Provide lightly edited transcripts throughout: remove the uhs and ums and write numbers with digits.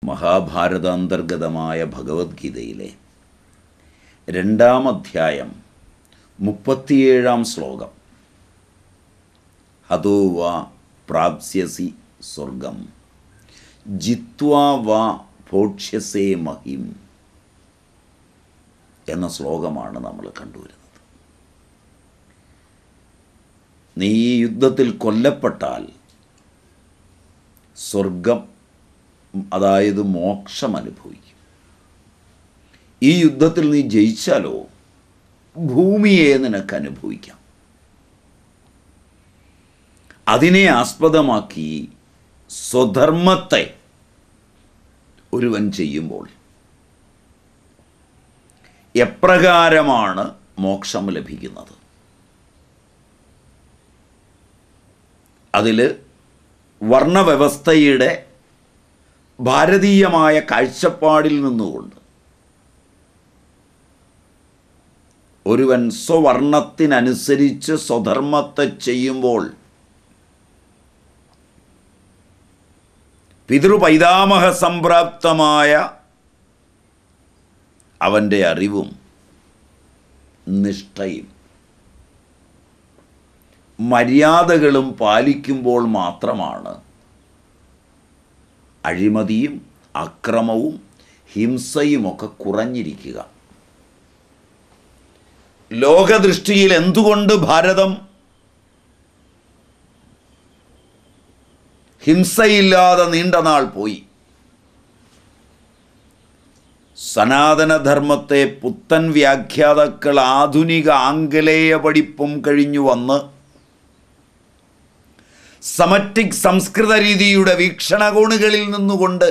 മഹാഭാരതാന്തർഗതമായ ഭഗവത്ഗീതയിലെ 2-ാം അധ്യായം 37-ാം ശ്ലോകം. ഹതോ വാ പ്രാപ്സ്യസി സ്വർഗം ജിത്വാ വാ ഭോക്ഷ്യസേ മഹിം എന്ന ശ്ലോകമാണ് നമ്മൾ കണ്ടുവരുന്നത്. നീ ഈ യുദ്ധത്തിൽ കൊല്ലപ്പെട്ടാൽ സ്വർഗം, അതായത് മോക്ഷം അനുഭവിക്കും. ഈ യുദ്ധത്തിൽ നീ ജയിച്ചാലോ ഭൂമിയെ നിനക്ക് അനുഭവിക്കാം. അതിനെ ആസ്പദമാക്കി സ്വധർമ്മത്തെ ഒരുവൻ ചെയ്യുമ്പോൾ എപ്രകാരമാണ് മോക്ഷം ലഭിക്കുന്നത്? അതിൽ വർണ്ണവ്യവസ്ഥയുടെ ഭാരതീയമായ കാഴ്ചപ്പാടിൽ നിന്നുകൊണ്ട് ഒരുവൻ സ്വവർണത്തിനനുസരിച്ച് സ്വധർമ്മത്തെ ചെയ്യുമ്പോൾ പിതൃപൈതാമഹ സംപ്രാപ്തമായ അവൻ്റെ അറിവും നിഷ്ഠയും മര്യാദകളും പാലിക്കുമ്പോൾ മാത്രമാണ് അഴിമതിയും അക്രമവും ഹിംസയുമൊക്കെ കുറഞ്ഞിരിക്കുക. ലോകദൃഷ്ടിയിൽ എന്തുകൊണ്ട് ഭാരതം ഹിംസയില്ലാതെ നീണ്ട നാൾ പോയി? സനാതനധർമ്മത്തെ പുത്തൻ വ്യാഖ്യാതാക്കൾ ആധുനിക ആംഗലേയ പഠിപ്പും കഴിഞ്ഞു വന്ന് സമറ്റിക് സംസ്കൃത രീതിയുടെ വീക്ഷണകോണുകളിൽ നിന്നുകൊണ്ട്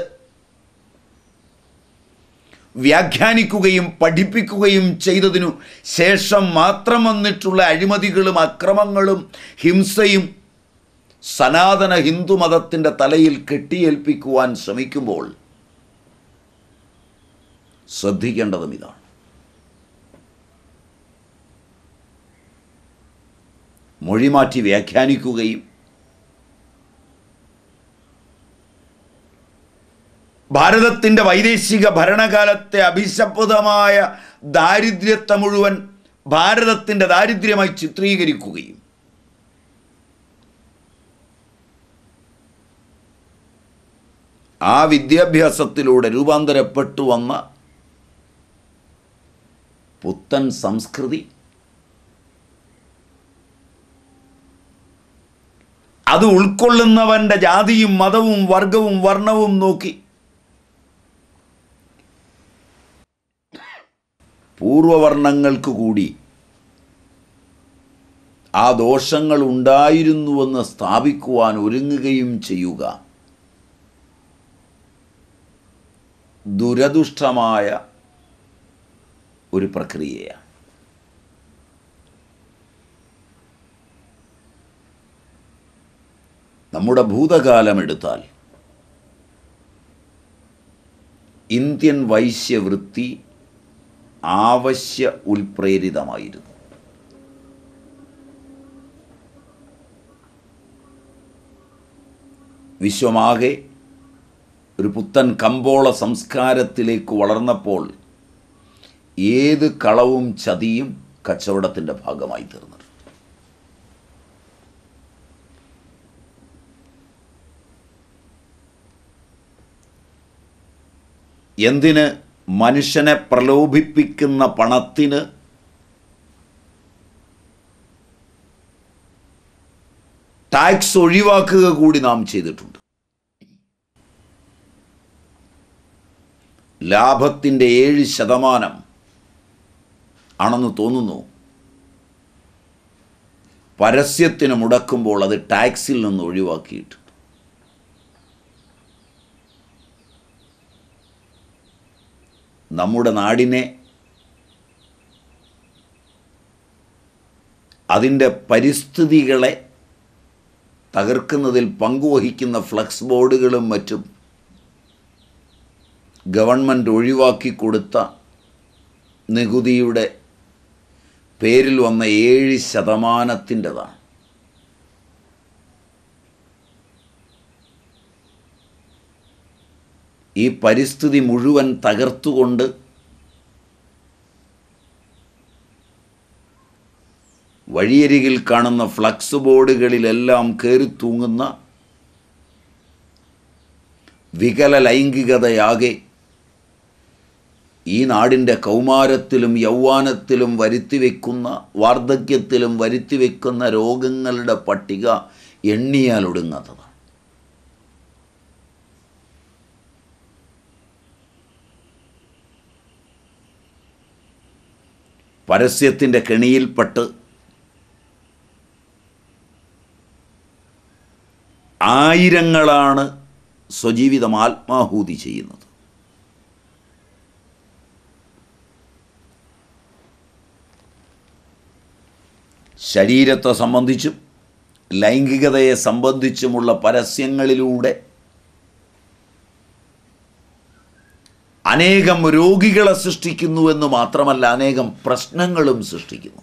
വ്യാഖ്യാനിക്കുകയും പഠിപ്പിക്കുകയും ചെയ്തതിനു ശേഷം മാത്രം വന്നിട്ടുള്ള അഴിമതികളും അക്രമങ്ങളും ഹിംസയും സനാതന ഹിന്ദുമതത്തിൻ്റെ തലയിൽ കെട്ടിയേൽപ്പിക്കുവാൻ ശ്രമിക്കുമ്പോൾ ശ്രദ്ധിക്കേണ്ടതും ഇതാണ്. മൊഴിമാറ്റി വ്യാഖ്യാനിക്കുകയും ഭാരതത്തിൻ്റെ വൈദേശിക ഭരണകാലത്തെ അഭിശപ്തമായ ദാരിദ്ര്യത്തെ മുഴുവൻ ഭാരതത്തിൻ്റെ ദാരിദ്ര്യമായി ചിത്രീകരിക്കുകയും ആ വിദ്യാഭ്യാസത്തിലൂടെ രൂപാന്തരപ്പെട്ടു വന്ന പുത്തൻ സംസ്കൃതി അത് ഉൾക്കൊള്ളുന്നവൻ്റെ ജാതിയും മതവും വർഗവും വർണ്ണവും നോക്കി പൂർവവർണ്ണങ്ങൾക്ക് കൂടി ആ ദോഷങ്ങൾ ഉണ്ടായിരുന്നുവെന്ന് സ്ഥാപിക്കുവാൻ ഒരുങ്ങുകയും ചെയ്യുക ദുരദുഷ്ടമായ ഒരു പ്രക്രിയയാണ്. നമ്മുടെ ഭൂതകാലം എടുത്താൽ ഇന്ത്യൻ വൈശ്യവൃത്തി ആവശ്യ ഉൽപ്രേരിതമായിരുന്നു. വിശ്വമാകെ ഒരു പുത്തൻ കമ്പോള സംസ്കാരത്തിലേക്ക് വളർന്നപ്പോൾ ഏത് കളവും ചതിയും കച്ചവടത്തിൻ്റെ ഭാഗമായി തീർന്നു. എന്തിന്? മനുഷ്യനെ പ്രലോഭിപ്പിക്കുന്ന പണത്തിന് ടാക്സ് ഒഴിവാക്കുക കൂടി നാം ചെയ്തിട്ടുണ്ട്. ലാഭത്തിൻ്റെ 7% ആണെന്ന് തോന്നുന്നു പരസ്യത്തിന് മുടക്കുമ്പോൾ അത് ടാക്സിൽ നിന്ന് ഒഴിവാക്കിയിട്ടുണ്ട്. നമ്മുടെ നാടിനെ അതിൻ്റെ പരിസ്ഥിതികളെ തകർക്കുന്നതിൽ പങ്കുവഹിക്കുന്ന ഫ്ലക്സ് ബോർഡുകളും മറ്റും ഗവൺമെൻറ് ഒഴിവാക്കി കൊടുത്ത നികുതിയുടെ പേരിൽ വന്ന 7%. ഈ പരിസ്ഥിതി മുഴുവൻ തകർത്തുകൊണ്ട് വഴിയരികിൽ കാണുന്ന ഫ്ലക്സ് ബോർഡുകളിലെല്ലാം കയറി തൂങ്ങുന്ന വികല ലൈംഗികതയാകെ ഈ നാടിൻ്റെ കൗമാരത്തിലും യൗവനത്തിലും വരുത്തിവെക്കുന്ന, വാർദ്ധക്യത്തിലും വരുത്തിവെക്കുന്ന രോഗങ്ങളുടെ പട്ടിക എണ്ണിയാലൊടുങ്ങാത്തതാണ്. പരസ്യത്തിൻ്റെ കെണിയിൽപ്പെട്ട് ആയിരങ്ങളാണ് സ്വജീവിതം ആത്മാഹൂതി ചെയ്യുന്നത്. ശരീരത്തെ സംബന്ധിച്ചും ലൈംഗികതയെ സംബന്ധിച്ചുമുള്ള പരസ്യങ്ങളിലൂടെ അനേകം രോഗികളെ സൃഷ്ടിക്കുന്നുവെന്ന് മാത്രമല്ല, അനേകം പ്രശ്നങ്ങളും സൃഷ്ടിക്കുന്നു.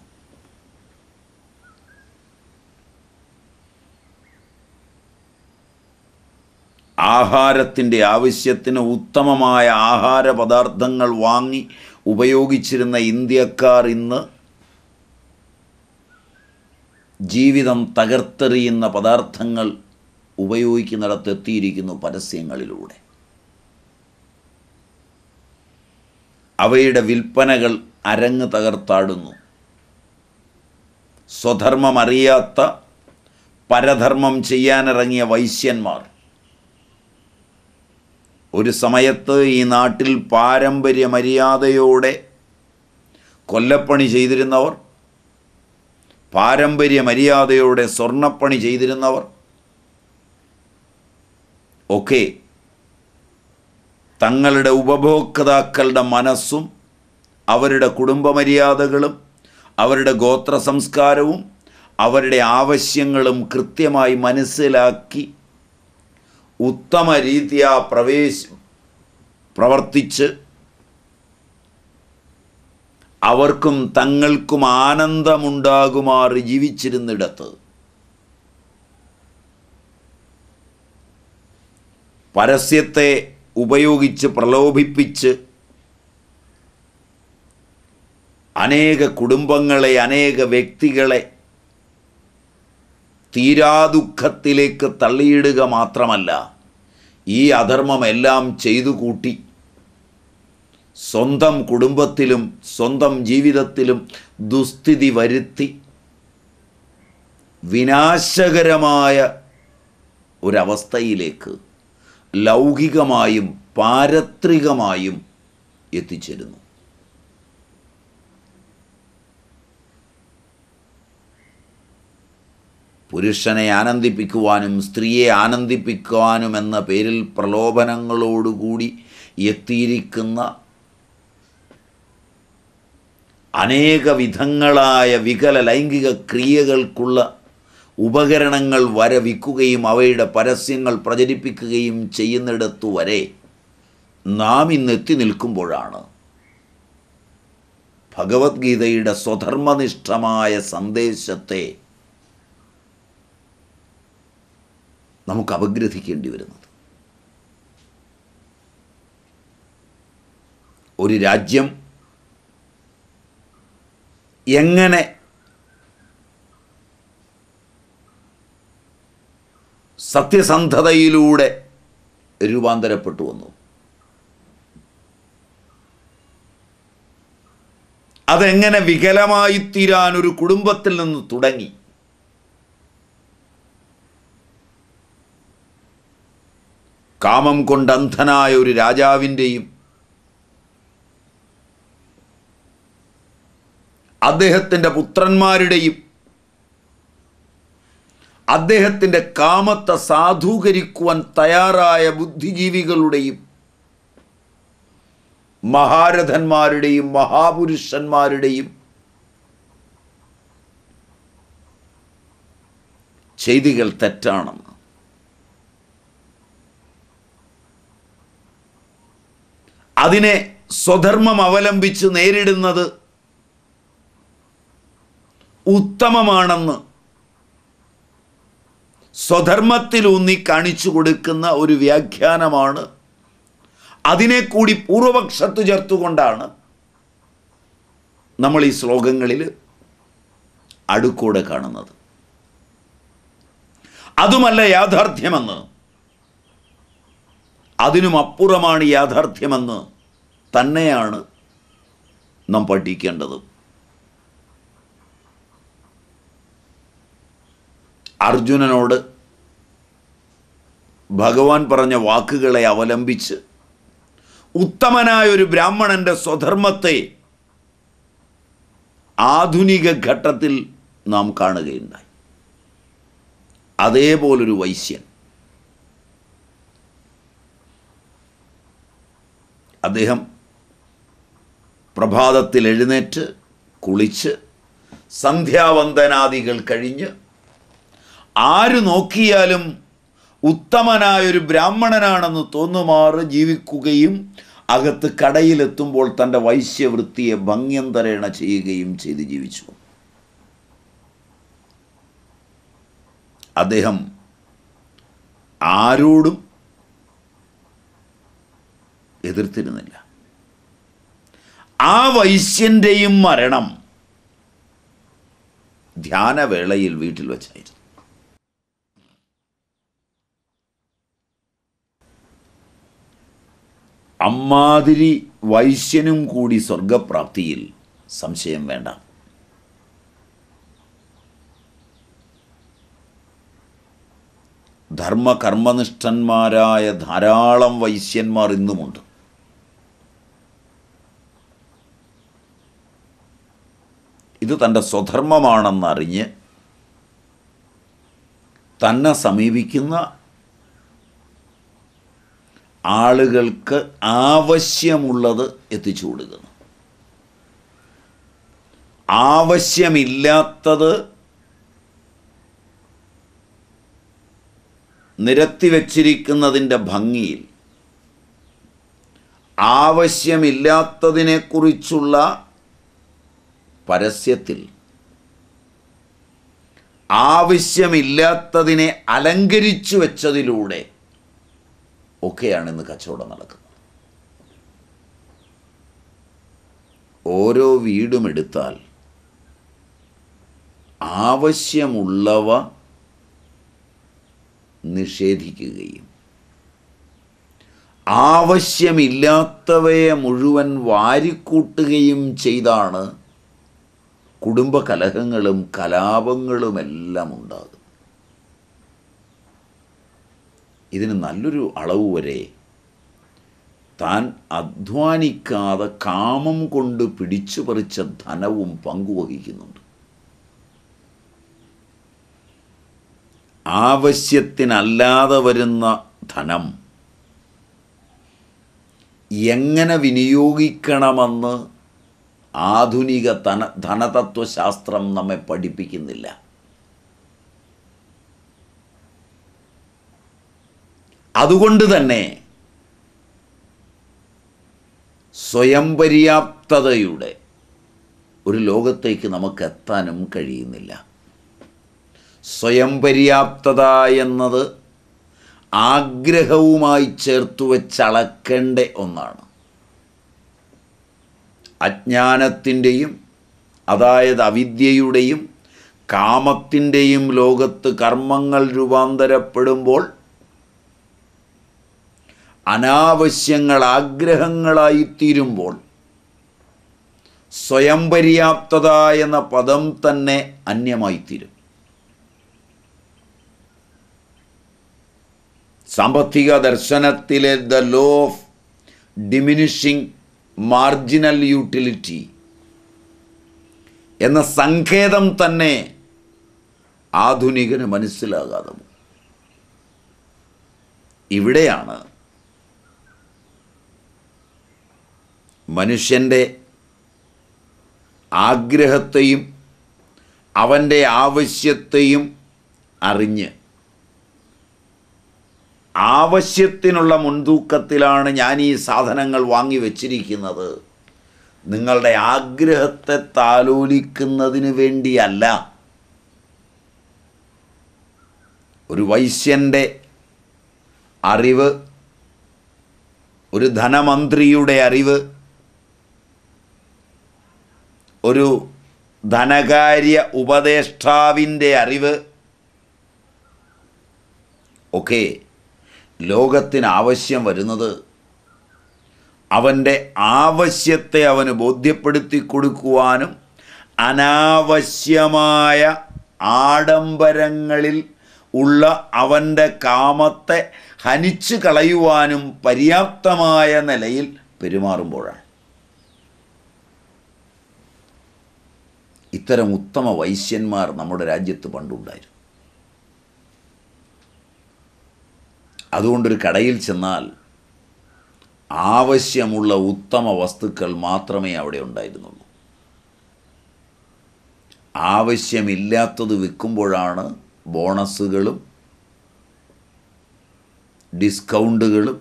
ആഹാരത്തിൻ്റെ ആവശ്യത്തിന് ഉത്തമമായ ആഹാര പദാർത്ഥങ്ങൾ വാങ്ങി ഉപയോഗിച്ചിരുന്ന ഇന്ത്യക്കാർ ഇന്ന് ജീവിതം തകർത്തെറിയുന്ന പദാർത്ഥങ്ങൾ ഉപയോഗിക്കുന്നിടത്തെത്തിയിരിക്കുന്നു പരസ്യങ്ങളിലൂടെ. അവയുടെ വിൽപ്പനകൾ അരങ്ങ് തകർത്താടുന്നു. സ്വധർമ്മമറിയാത്ത പരധർമ്മം ചെയ്യാനിറങ്ങിയ വൈശ്യന്മാർ ഒരു സമയത്ത് ഈ നാട്ടിൽ പാരമ്പര്യ മര്യാദയോടെ കൊല്ലപ്പണി ചെയ്തിരുന്നവർ, പാരമ്പര്യ മര്യാദയോടെ സ്വർണ്ണപ്പണി ചെയ്തിരുന്നവർ ഒക്കെ തങ്ങളുടെ ഉപഭോക്താക്കളുടെ മനസ്സും അവരുടെ കുടുംബമര്യാദകളും അവരുടെ ഗോത്ര സംസ്കാരവും അവരുടെ ആവശ്യങ്ങളും കൃത്യമായി മനസ്സിലാക്കി ഉത്തമ രീതിയാ പ്രവർത്തിച്ച് അവർക്കും തങ്ങൾക്കും ആനന്ദമുണ്ടാകുമാറ് ജീവിച്ചിരുന്നിടത്ത് പരസ്യത്തെ ഉപയോഗിച്ച് പ്രലോഭിപ്പിച്ച് അനേക കുടുംബങ്ങളെ, അനേക വ്യക്തികളെ തീരാദുഃഖത്തിലേക്ക് തള്ളിയിടുക മാത്രമല്ല, ഈ അധർമ്മമെല്ലാം ചെയ്തു കൂട്ടി സ്വന്തം കുടുംബത്തിലും സ്വന്തം ജീവിതത്തിലും ദുസ്ഥിതി വരുത്തി വിനാശകരമായ ഒരവസ്ഥയിലേക്ക് ലൗകികമായും പാരത്രികമായും എത്തിച്ചേരുന്നു. പുരുഷനെ ആനന്ദിപ്പിക്കുവാനും സ്ത്രീയെ ആനന്ദിപ്പിക്കുവാനും എന്ന പേരിൽ പ്രലോഭനങ്ങളോടുകൂടി എത്തിയിരിക്കുന്ന അനേക വിധങ്ങളായ വികല ലൈംഗിക ക്രിയകൾക്കുള്ള ഉപകരണങ്ങൾ വിൽക്കുകയും അവയുടെ പരസ്യങ്ങൾ പ്രചരിപ്പിക്കുകയും ചെയ്യുന്നിടത്തു വരെ നാം ഇന്നെത്തി നിൽക്കുമ്പോഴാണ് ഭഗവത്ഗീതയുടെ സ്വധർമ്മനിഷ്ഠമായ സന്ദേശത്തെ നമുക്ക് അപഗ്രഥിക്കേണ്ടി വരുന്നത്. ഒരു രാജ്യം എങ്ങനെ സത്യസന്ധതയിലൂടെ രൂപാന്തരപ്പെട്ടു വന്നു, അതെങ്ങനെ വികലമായി തീരാൻ ഒരു കുടുംബത്തിൽ നിന്ന് തുടങ്ങി കാമം കൊണ്ട് അന്ധനായ ഒരു രാജാവിൻ്റെയും അദ്ദേഹത്തിൻ്റെ പുത്രന്മാരുടെയും അദ്ദേഹത്തിൻ്റെ കാമത്തെ സാധൂകരിക്കുവാൻ തയ്യാറായ ബുദ്ധിജീവികളുടെയും മഹാരഥന്മാരുടെയും മഹാപുരുഷന്മാരുടെയും ചെയ്തികൾ തെറ്റാണെന്ന് അതിനെ സ്വധർമ്മം അവലംബിച്ച് നേരിടുന്നത് ഉത്തമമാണെന്ന് സ്വധർമ്മത്തിലൂന്നി കാണിച്ചു കൊടുക്കുന്ന ഒരു വ്യാഖ്യാനമാണ് അതിനെ കൂടി പൂർവപക്ഷത്ത് ചേർത്തുകൊണ്ടാണ് നമ്മൾ ഈ ശ്ലോകങ്ങളിൽ അടുക്കൂടെ കാണുന്നത്. അതുമല്ല യാഥാർത്ഥ്യമെന്ന്, അതിനും അപ്പുറമാണ് യാഥാർത്ഥ്യമെന്ന് തന്നെയാണ് നാം പഠിക്കേണ്ടത്. അർജുനനോട് ഭഗവാൻ പറഞ്ഞ വാക്കുകളെ അവലംബിച്ച് ഉത്തമനായൊരു ബ്രാഹ്മണൻ്റെ സ്വധർമ്മത്തെ ആധുനിക ഘട്ടത്തിൽ നാം കാണുകയുണ്ടായി. അതേപോലൊരു വൈശ്യൻ, അദ്ദേഹം പ്രഭാതത്തിൽ എഴുന്നേറ്റ് കുളിച്ച് സന്ധ്യാവന്ദനാദികൾ കഴിഞ്ഞ് ആര് നോക്കിയാലും ഉത്തമനായൊരു ബ്രാഹ്മണനാണെന്ന് തോന്നുമാറ് ജീവിക്കുകയും അകത്ത് കടയിലെത്തുമ്പോൾ തൻ്റെ വൈശ്യവൃത്തിയെ ഭംഗ്യന്തരേണ ചെയ്യുകയും ചെയ്ത് ജീവിച്ചു. അദ്ദേഹം ആരോടും എതിർത്തിരുന്നില്ല. ആ വൈശ്യൻ്റെയും മരണം ധ്യാനവേളയിൽ വീട്ടിൽ വച്ചായിരുന്നു. അമ്മാതിരി വൈശ്യനും കൂടി സ്വർഗപ്രാപ്തിയിൽ സംശയം വേണ്ട. ധർമ്മകർമ്മനിഷ്ഠന്മാരായ ധാരാളം വൈശ്യന്മാർ ഇന്നുമുണ്ട്. ഇത് തൻ്റെ സ്വധർമ്മമാണെന്നറിഞ്ഞ് തന്നെ സമീപിക്കുന്ന ആളുകൾക്ക് ആവശ്യമുള്ളത് എത്തിച്ചു കൊടുക്കുന്നു. ആവശ്യമില്ലാത്തത് നിരത്തിവെച്ചിരിക്കുന്നതിൻ്റെ ഭംഗിയിൽ ആവശ്യമില്ലാത്തതിനെക്കുറിച്ചുള്ള പരസ്യത്തിൽ ആവശ്യമില്ലാത്തതിനെ അലങ്കരിച്ചു വെച്ചതിലൂടെ ഒക്കെയാണ് ഇന്ന് കച്ചവടം നടക്കുന്നത്. ഓരോ വീടും എടുത്താൽ ആവശ്യമുള്ളവ നിഷേധിക്കുകയും ആവശ്യമില്ലാത്തവയെ മുഴുവൻ വാരിക്കൂട്ടുകയും ചെയ്താണ് കുടുംബ കലഹങ്ങളും കലാപങ്ങളുമെല്ലാം ഉണ്ടാകും. ഇതിന് നല്ലൊരു അളവ് വരെ താൻ അധ്വാനിക്കാതെ കാമം കൊണ്ട് പിടിച്ചു പറിച്ച ധനവും പങ്കുവഹിക്കുന്നുണ്ട്. ആവശ്യത്തിനല്ലാതെ വരുന്ന ധനം എങ്ങനെ വിനിയോഗിക്കണമെന്ന് ആധുനിക ധനതത്വശാസ്ത്രം നമ്മെ പഠിപ്പിക്കുന്നില്ല. അതുകൊണ്ട് തന്നെ സ്വയം പര്യാപ്തതയുടെ ഒരു ലോകത്തേക്ക് നമുക്ക് എത്താനും കഴിയുന്നില്ല. സ്വയം പര്യാപ്തത എന്നത് ആഗ്രഹവുമായി ചേർത്തു വെച്ചളക്കേണ്ട ഒന്നാണ്. അജ്ഞാനത്തിൻ്റെയും അതായത് അവിദ്യയുടെയും കാമത്തിൻ്റെയും ലോകത്ത് കർമ്മങ്ങൾ രൂപാന്തരപ്പെടുമ്പോൾ അനാവശ്യങ്ങൾ ആഗ്രഹങ്ങളായിത്തീരുമ്പോൾ സ്വയം പര്യാപ്തത എന്ന പദം തന്നെ അന്യമായിത്തീരും. സാമ്പത്തിക ദർശനത്തിലെ the law of diminishing marginal utility എന്ന സങ്കേതം തന്നെ ആധുനികന് മനസ്സിലാകാതെ. ഇവിടെയാണ് മനുഷ്യൻ്റെ ആഗ്രഹത്തെയും അവൻ്റെ ആവശ്യത്തെയും അറിഞ്ഞ് ആവശ്യത്തിനുള്ള മുൻതൂക്കത്തിലാണ് ഞാൻ ഈ സാധനങ്ങൾ വാങ്ങി വച്ചിരിക്കുന്നത്, നിങ്ങളുടെ ആഗ്രഹത്തെ താലോലിക്കുന്നതിന് വേണ്ടിയല്ല. ഒരു വൈശ്യൻ്റെ അറിവ് ഒരു ധനമന്ത്രിയുടെ അറിവ്, ഒരു ധനകാര്യ ഉപദേഷ്ടാവിൻ്റെ അറിവ് ഒക്കെ ലോകത്തിന് ആവശ്യം വരുന്നത് അവൻ്റെ ആവശ്യത്തെ അവന് ബോധ്യപ്പെടുത്തി കൊടുക്കുവാനും അനാവശ്യമായ ആഡംബരങ്ങളിൽ ഉള്ള അവൻ്റെ കാമത്തെ ഹനിച്ചു കളയുവാനും പര്യാപ്തമായ നിലയിൽ പെരുമാറുമ്പോഴാണ്. ഇത്തരം ഉത്തമ വൈശ്യന്മാർ നമ്മുടെ രാജ്യത്ത് പണ്ടുണ്ടായിരുന്നു. അതുകൊണ്ടൊരു കടയിൽ ചെന്നാൽ ആവശ്യമുള്ള ഉത്തമ വസ്തുക്കൾ മാത്രമേ അവിടെ ഉണ്ടായിരുന്നുള്ളൂ. ആവശ്യമില്ലാത്തത് വിൽക്കുമ്പോഴാണ് ബോണസുകളും ഡിസ്കൗണ്ടുകളും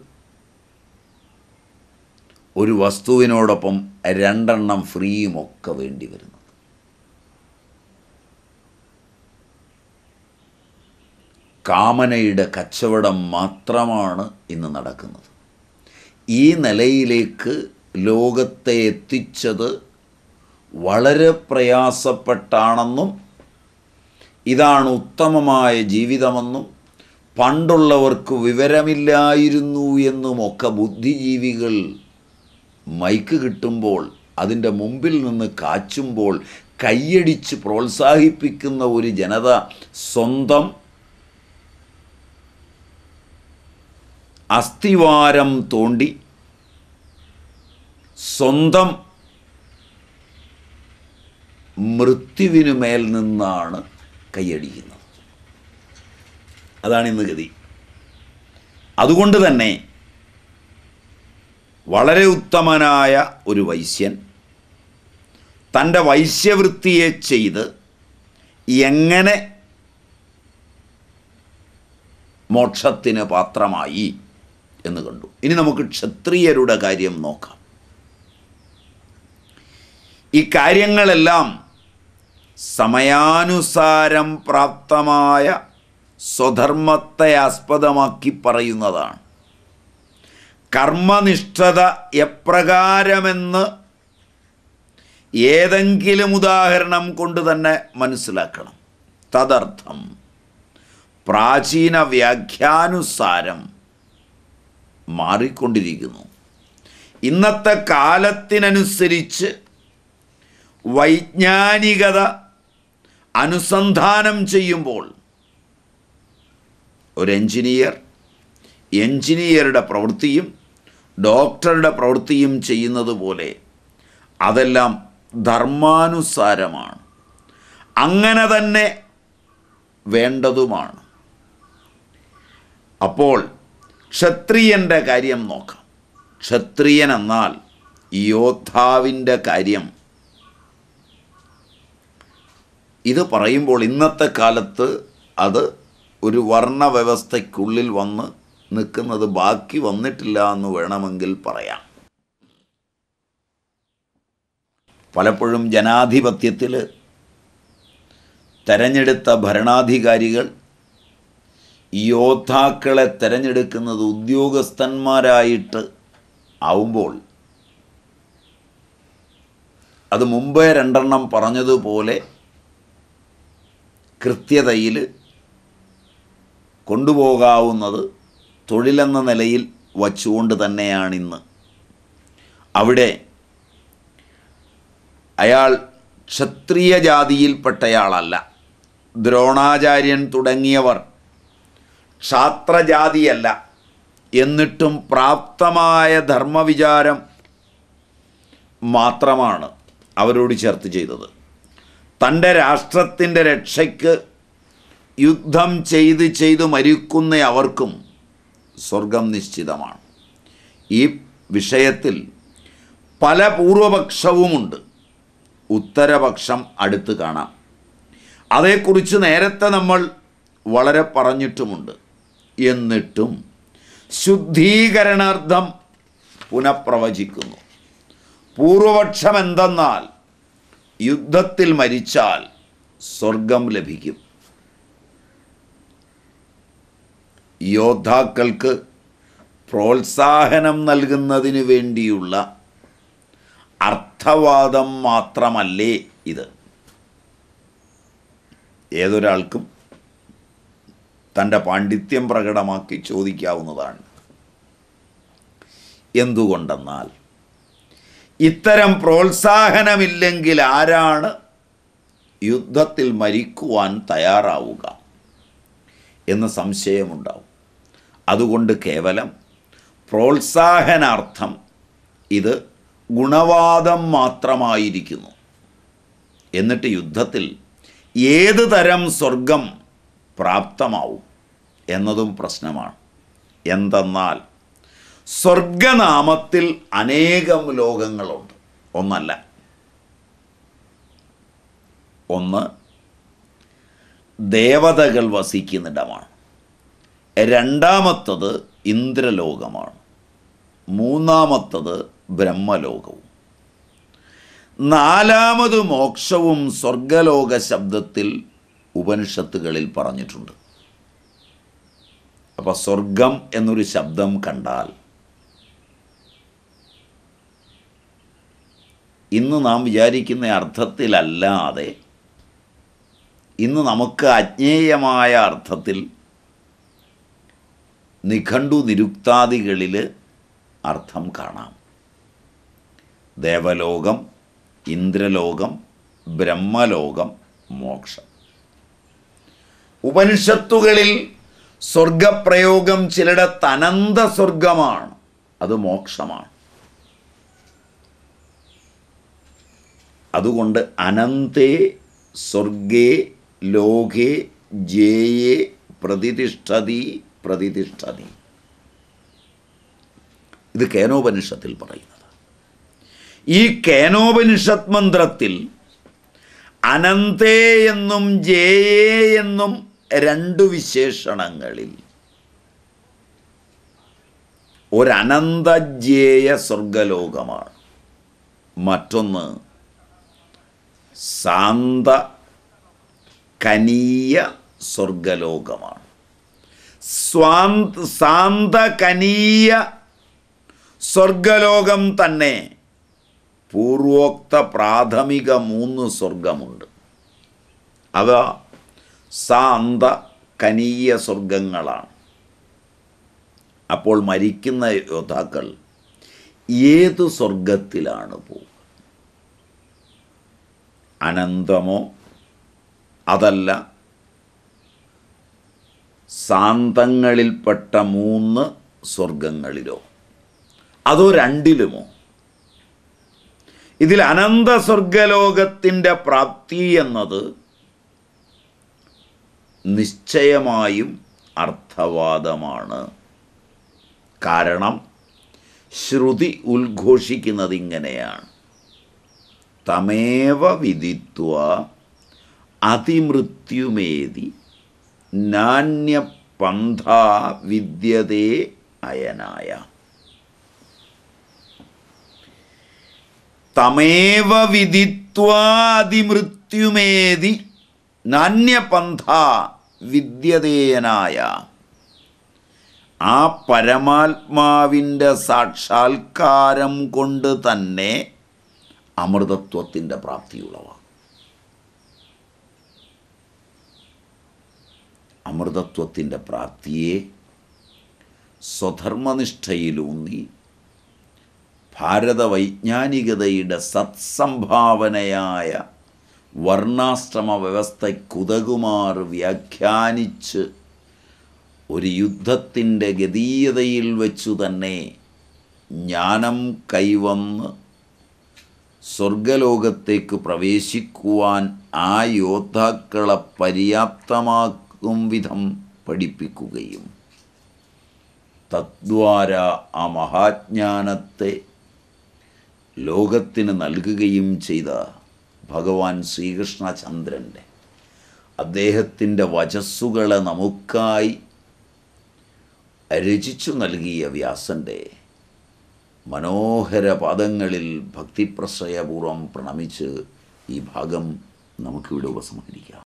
ഒരു വസ്തുവിനോടൊപ്പം 2 എണ്ണം ഫ്രീയും ഒക്കെ വേണ്ടി വരുന്നത്. കാമനയുടെ കച്ചവടം മാത്രമാണ് ഇന്ന് നടക്കുന്നത്. ഈ നിലയിലേക്ക് ലോകത്തെ എത്തിച്ചത് വളരെ പ്രയാസപ്പെട്ടാണെന്നും ഇതാണ് ഉത്തമമായ ജീവിതമെന്നും പണ്ടുള്ളവർക്ക് വിവരമില്ലായിരുന്നു എന്നുമൊക്കെ ബുദ്ധിജീവികൾ മൈക്ക് കിട്ടുമ്പോൾ അതിൻ്റെ മുമ്പിൽ നിന്ന് കാച്ചുമ്പോൾ കൈയടിച്ച് പ്രോത്സാഹിപ്പിക്കുന്ന ഒരു ജനത സ്വന്തം അസ്ഥിവാരം തോണ്ടി സ്വന്തം മൃത്യുവിനു മേൽ നിന്നാണ് കൈയടിക്കുന്നത്. അതാണ് ഇന്ന് ഗതി. അതുകൊണ്ട് തന്നെ വളരെ ഉത്തമനായ ഒരു വൈശ്യൻ തൻ്റെ വൈശ്യവൃത്തിയെ ചെയ്ത് എങ്ങനെ മോക്ഷത്തിന് പാത്രമായി എന്ന് കണ്ടു. ഇനി നമുക്ക് ക്ഷത്രിയരുടെ കാര്യം നോക്കാം. ഈ കാര്യങ്ങളെല്ലാം സമയാനുസാരം പ്രാപ്തമായ സ്വധർമ്മത്തെ ആസ്പദമാക്കി പറയുന്നതാണ്. കർമ്മനിഷ്ഠത എപ്രകാരമെന്ന് ഏതെങ്കിലും ഉദാഹരണം കൊണ്ട് തന്നെ മനസ്സിലാക്കണം. തദർത്ഥം പ്രാചീന വ്യാഖ്യാനുസാരം മാറിക്കൊണ്ടിരിക്കുന്നു. ഇന്നത്തെ കാലത്തിനനുസരിച്ച് വൈജ്ഞാനികത അനുസന്ധാനം ചെയ്യുമ്പോൾ ഒരു എഞ്ചിനീയറുടെ പ്രവൃത്തിയും ഡോക്ടറുടെ പ്രവൃത്തിയും ചെയ്യുന്നത് പോലെ അതെല്ലാം ധർമാനുസാരമാണ്, അങ്ങനെ തന്നെ വേണ്ടതുമാണ്. അപ്പോൾ ക്ഷത്രിയൻ്റെ കാര്യം നോക്കാം. ക്ഷത്രിയൻ എന്നാൽ യോദ്ധാവിൻ്റെ കാര്യം. ഇത് പറയുമ്പോൾ ഇന്നത്തെ കാലത്ത് അത് ഒരു വർണ്ണവ്യവസ്ഥയ്ക്കുള്ളിൽ വന്ന് നിൽക്കുന്നത് ബാക്കി വന്നിട്ടില്ല എന്ന് വേണമെങ്കിൽ പറയാം. പലപ്പോഴും ജനാധിപത്യത്തിൽ തെരഞ്ഞെടുത്ത ഭരണാധികാരികൾ യോദ്ധാക്കളെ തിരഞ്ഞെടുക്കുന്നത് ഉദ്യോഗസ്ഥന്മാരായിട്ട് ആവുമ്പോൾ അത് മുമ്പേ 2 എണ്ണം പറഞ്ഞതുപോലെ കൃത്യതയിൽ കൊണ്ടുപോകാവുന്നത് തൊഴിലെന്ന നിലയിൽ വച്ചുകൊണ്ട് തന്നെയാണിന്ന്. അവിടെ അയാൾ ക്ഷത്രിയ ജാതിയിൽപ്പെട്ടയാളല്ല. ദ്രോണാചാര്യൻ തുടങ്ങിയവർ ക്ഷാത്രജാതിയല്ല. എന്നിട്ടും പ്രാപ്തമായ ധർമ്മവിചാരം മാത്രമാണ് അവരോട് ചേർത്ത് ചെയ്തത്. തൻ്റെ രാഷ്ട്രത്തിൻ്റെ രക്ഷയ്ക്ക് യുദ്ധം ചെയ്ത് മരിക്കുന്ന അവർക്കും സ്വർഗം നിശ്ചിതമാണ്. ഈ വിഷയത്തിൽ പല പൂർവപക്ഷവുമുണ്ട്. ഉത്തരപക്ഷം അടുത്ത് കാണാം. അതേക്കുറിച്ച് നേരത്തെ നമ്മൾ വളരെ പറഞ്ഞിട്ടുമുണ്ട്. എന്നിട്ടും ശുദ്ധീകരണാർത്ഥം പുനഃപ്രവചിക്കുന്നു. പൂർവപക്ഷം എന്തെന്നാൽ യുദ്ധത്തിൽ മരിച്ചാൽ സ്വർഗം ലഭിക്കും. യോദ്ധാക്കൾക്ക് പ്രോത്സാഹനം നൽകുന്നതിന് വേണ്ടിയുള്ള അർത്ഥവാദം മാത്രമല്ലേ ഇത്? ഏതൊരാൾക്കും തൻ്റെ പാണ്ഡിത്യം പ്രകടമാക്കി ചോദിക്കാവുന്നതാണ്. എന്തുകൊണ്ടെന്നാൽ ഇത്തരം പ്രോത്സാഹനമില്ലെങ്കിൽ ആരാണ് യുദ്ധത്തിൽ മരിക്കുവാൻ തയ്യാറാവുക എന്ന് സംശയമുണ്ടാവും. അതുകൊണ്ട് കേവലം പ്രോത്സാഹനാർത്ഥം ഇത് ഗുണവാദം മാത്രമായിരിക്കുന്നു. എന്നിട്ട് യുദ്ധത്തിൽ ഏത് തരം സ്വർഗം പ്രാപ്തമാവും എന്നതും പ്രശ്നമാണ്. എന്തെന്നാൽ സ്വർഗനാമത്തിൽ അനേകം ലോകങ്ങളുണ്ട്. ഒന്നല്ല, ഒന്ന് ദേവതകൾ വസിക്കുന്നിടമാണ്, രണ്ടാമത്തത് ഇന്ദ്രലോകമാണ്, മൂന്നാമത്തത് ബ്രഹ്മലോകവും, നാലാമത് മോക്ഷവും സ്വർഗലോക ശബ്ദത്തിൽ ഉപനിഷത്തുകളിൽ പറഞ്ഞിട്ടുണ്ട്. അപ്പോൾ സ്വർഗം എന്നൊരു ശബ്ദം കണ്ടാൽ ഇന്ന് നാം വിചാരിക്കുന്ന അർത്ഥത്തിലല്ലാതെ ഇന്ന് നമുക്ക് അജ്ഞേയമായ അർത്ഥത്തിൽ നിഘണ്ടു നിരുക്താദികളിൽ അർത്ഥം കാണാം. ദേവലോകം, ഇന്ദ്രലോകം, ബ്രഹ്മലോകം, മോക്ഷം. ഉപനിഷത്തുകളിൽ സ്വർഗപ്രയോഗം ചിലയിടത്ത് അനന്ത സ്വർഗമാണ്, അത് മോക്ഷമാണ്. അതുകൊണ്ട് അനന്തേ സ്വർഗേ ലോകേ ജേയേ പ്രതിഷ്ഠതി പ്രതിഷ്ഠതി, ഇത് കേനോപനിഷത്തിൽ പറയുന്നത്. ഈ കേനോപനിഷത്ത് മന്ത്രത്തിൽ അനന്തേ എന്നും ജേയേ എന്നും രണ്ട് വിശേഷണങ്ങളിൽ ഒരനന്തജേയ സ്വർഗലോകമാണ്, മറ്റൊന്ന് സാന്ത കനീയ സ്വർഗലോകമാണ്. സാന്തകനീയ സ്വർഗലോകം തന്നെ പൂർവോക്ത പ്രാഥമിക 3 സ്വർഗമുണ്ട്. അവ സാന്തകനീയ സ്വർഗങ്ങളാണ്. അപ്പോൾ മരിക്കുന്ന യോദ്ധാക്കൾ ഏതു സ്വർഗത്തിലാണ് പോകുക? അനന്തമോ അതല്ല സാന്തങ്ങളിൽപ്പെട്ട 3 സ്വർഗങ്ങളിലോ അതോ രണ്ടിലുമോ? ഇതിൽ അനന്ത സ്വർഗലോകത്തിൻ്റെ പ്രാപ്തി എന്നത് നിശ്ചയമായും അർത്ഥവാദമാണ്. കാരണം ശ്രുതി ഉദ്ഘോഷിക്കുന്നത് ഇങ്ങനെയാണ്: തമേവ വിദിത്വ അതിമൃത്യുമേതി നാന്യപന്ഥാ വിദ്യതേ അയനായ. തമേവ വിദിത്വ അതിമൃത്യുമേതി നാന്യപന്ഥാ വിദ്യതേയനായ. ആ പരമാത്മാവിൻ്റെ സാക്ഷാത്കാരം കൊണ്ട് തന്നെ അമൃതത്വത്തിൻ്റെ പ്രാപ്തിയുള്ളവ. അമൃതത്വത്തിൻ്റെ പ്രാപ്തിയെ സ്വധർമ്മനിഷ്ഠയിലൂന്നി ഭാരത വൈജ്ഞാനികതയുടെ സത്സംഭാവനയായ വർണ്ണാശ്രമ വ്യവസ്ഥയ്ക്കുതകുമാർ വ്യാഖ്യാനിച്ച് ഒരു യുദ്ധത്തിൻ്റെ ഗതീയതയിൽ വെച്ചു തന്നെ ജ്ഞാനം കൈവന്ന് സ്വർഗലോകത്തേക്ക് പ്രവേശിക്കുവാൻ ആ യോദ്ധാക്കളെ പര്യാപ്തമാക്കും വിധം പഠിപ്പിക്കുകയും തദ്വാര ആ മഹാജ്ഞാനത്തെ ലോകത്തിന് നൽകുകയും ചെയ്ത ഭഗവാൻ ശ്രീകൃഷ്ണചന്ദ്രൻ്റെ അദ്ദേഹത്തിൻ്റെ വചസ്സുകളെ നമുക്കായി രചിച്ചു നൽകിയ വ്യാസൻ്റെ മനോഹര പാദങ്ങളിൽ ഭക്തിപ്രശ്രയപൂർവം പ്രണമിച്ച് ഈ ഭാഗം നമുക്കിവിടെ ഉപസംഹരിക്കാം.